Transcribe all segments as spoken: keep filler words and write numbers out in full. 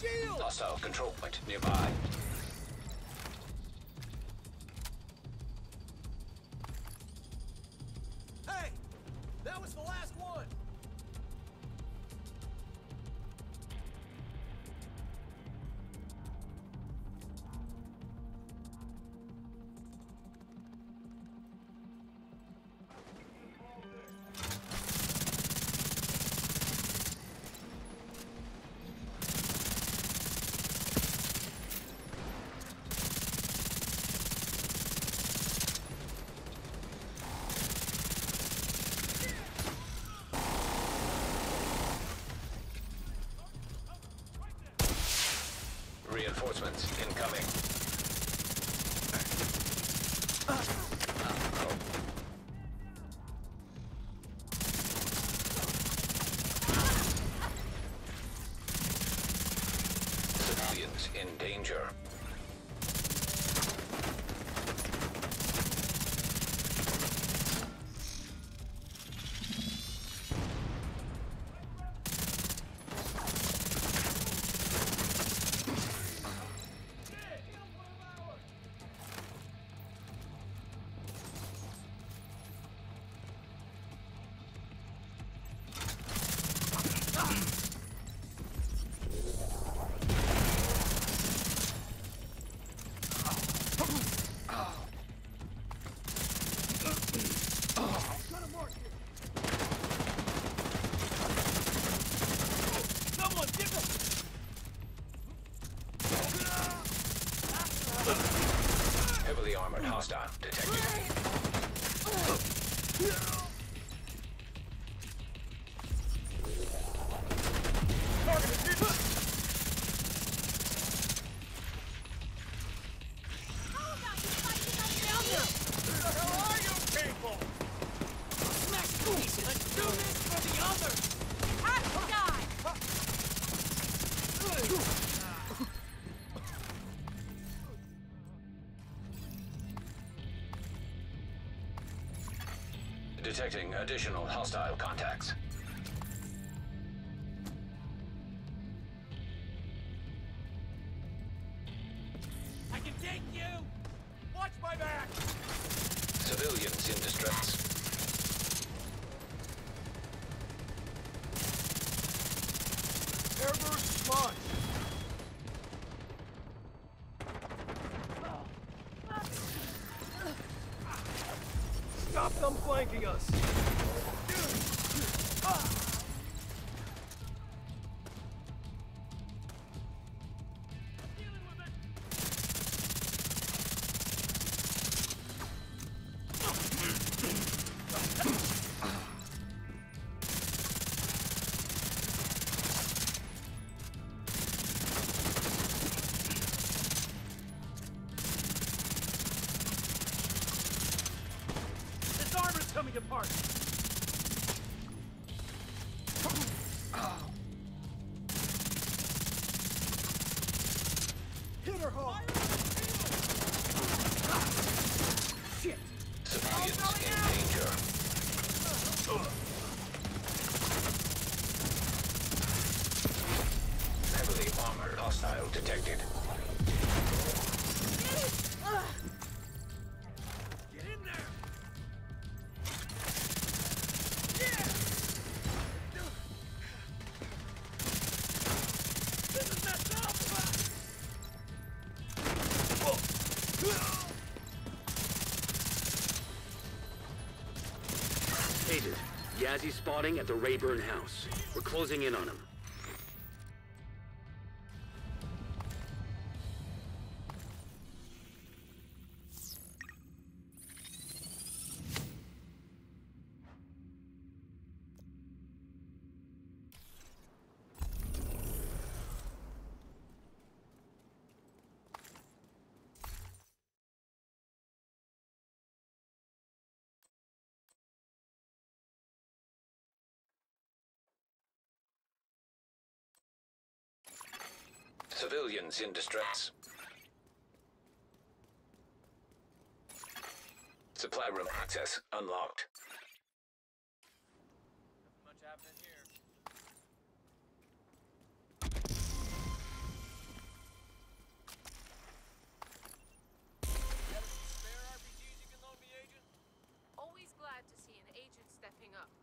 shield! Hostile control point nearby. Hey! That was the last one! Reinforcements incoming. Civilians in danger. Heavily armored hostile detected. Detecting additional hostile contacts. I can take you! Watch my back! Civilians in distress. Airburst launch! Stop them flanking us! This armor's coming apart! Hit her hard! Shit! Civilians in danger. Heavily armored hostile detected. Get in there! This is messed up! Agent, Yazzie spotting at the Rayburn house. We're closing in on him. Civilians in distress. Supply room access unlocked. Nothing much happening here.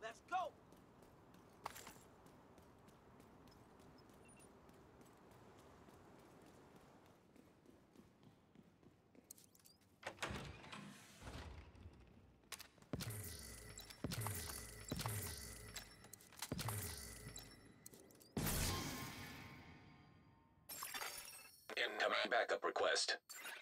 Let's go! Incoming backup request.